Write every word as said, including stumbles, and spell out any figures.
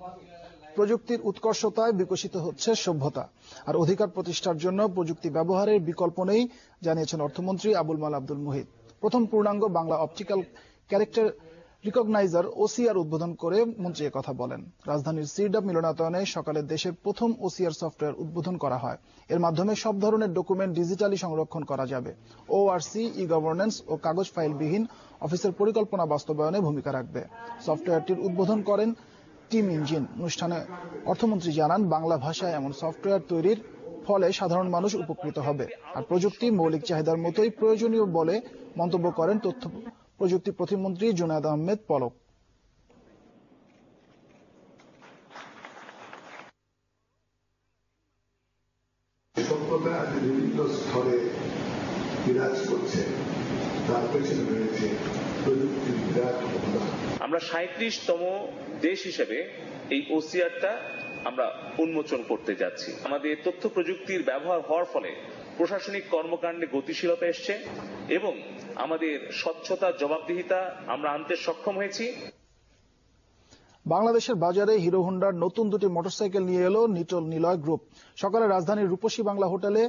প্রযুক্তির উৎকর্ষতায় বিকশিত হচ্ছে সভ্যতা, আর অধিকার প্রতিষ্ঠার জন্য প্রযুক্তি ব্যবহারের বিকল্প নেই, জানিয়েছেন অর্থমন্ত্রী আবুল মাল আব্দুল মুহিত। প্রথম পূর্ণাঙ্গ Bangla optical character recogniser OCR উদ্বোধন করে মন্ত্রী কথা বলেন। রাজধানীর সিডাপ মিলনায়তনে সকালে দেশের প্রথম ওসিআর সফটওয়্যার উদ্বোধন করা হয়। এর মাধ্যমে সব ধরনের ডকুমেন্ট ডিজিটালি সংরক্ষণ করা যাবে। ওআরসি, ই গভর্নেন্স ও কাগজ ফাইলবিহীন অফিসের পরিকল্পনা বাস্তবায়নে ভূমিকা রাখবে। সফটওয়্যারটির উদ্বোধন করেন টিম ইঞ্জিন। অনুষ্ঠানে অর্থমন্ত্রী জানান, বাংলা ভাষায় এমন সফটওয়্যার তৈরির ফলে সাধারণ মানুষ উপকৃত হবে, আর প্রযুক্তি মৌলিক চাহিদার মতোই প্রয়োজনীয় বলে মন্তব্য করেন তথ্য প্রযুক্তি প্রতিমন্ত্রী জুনায়েদ আহমেদ পলক। সভ্যতা বিভিন্ন স্তরে বিরাজ করছে, তার পেছনে রয়েছে প্রযুক্তির বিরাট অবদান। আমরা সাঁইত্রিশতম দেশ হিসেবে এই ওসিআরটা আমরা উন্মোচন করতে যাচ্ছি। আমাদের তথ্য প্রযুক্তির ব্যবহার হওয়ার ফলে প্রশাসনিক কর্মকাণ্ডে গতিশীলতা এসছে এবং আমাদের স্বচ্ছতা, জবাবদিহিতা আমরা আনতে সক্ষম হয়েছি। বাংলাদেশের বাজারে হিরো হোন্ডার নতুন দুটি মোটরসাইকেল নিয়ে এলো নিটল নিলয় গ্রুপ। সকালে রাজধানীর রূপসী বাংলা হোটেলে